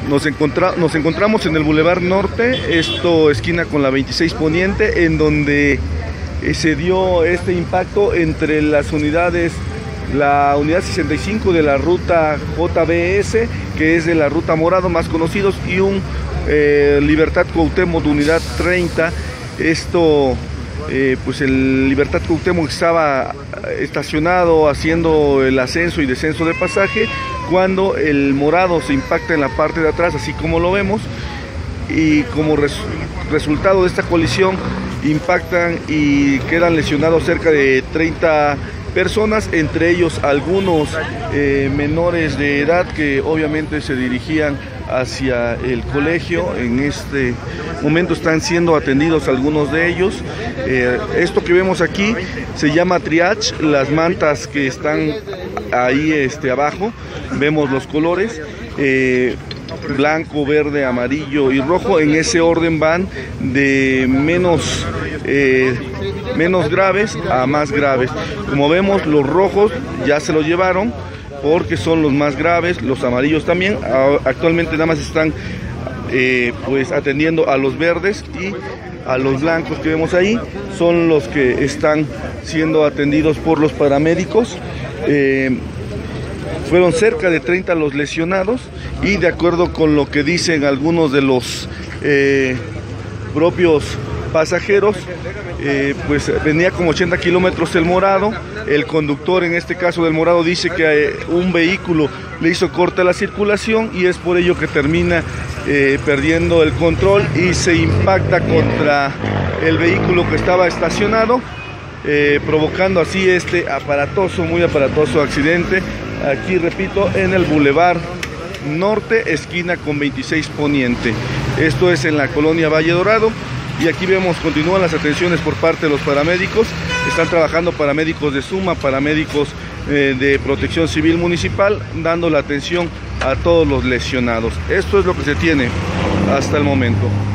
Nos encontramos en el Boulevard Norte, esto esquina con la 26 Poniente, en donde se dio este impacto entre las unidades, la unidad 65 de la ruta JBS, que es de la ruta Morado más conocidos, y un Libertad Cuauhtémoc de unidad 30. Esto, pues el Libertad Cuauhtémoc estaba estacionado haciendo el ascenso y descenso de pasaje, cuando el Morado se impacta en la parte de atrás, así como lo vemos, y como resultado de esta colisión impactan y quedan lesionados cerca de 30 personas, entre ellos algunos menores de edad que obviamente se dirigían hacia el colegio. En este momento están siendo atendidos algunos de ellos. Esto que vemos aquí se llama triage, las mantas que están ahí abajo, vemos los colores, blanco, verde, amarillo y rojo. En ese orden van de menos graves a más graves. Como vemos, los rojos ya se los llevaron porque son los más graves, los amarillos también. Actualmente nada más están pues atendiendo a los verdes, y a los blancos que vemos ahí son los que están siendo atendidos por los paramédicos. Fueron cerca de 30 los lesionados, y de acuerdo con lo que dicen algunos de los propios pasajeros, pues venía como 80 kilómetros el Morado. El conductor, en este caso del Morado, dice que un vehículo le hizo corta la circulación, y es por ello que termina perdiendo el control y se impacta contra el vehículo que estaba estacionado, provocando así este muy aparatoso accidente. Aquí, repito, en el Boulevard Norte, esquina con 26 Poniente. Esto es en la colonia Valle Dorado, y aquí vemos, continúan las atenciones por parte de los paramédicos. Están trabajando paramédicos de SUMA, paramédicos de Protección Civil Municipal, dando la atención a todos los lesionados. Esto es lo que se tiene hasta el momento.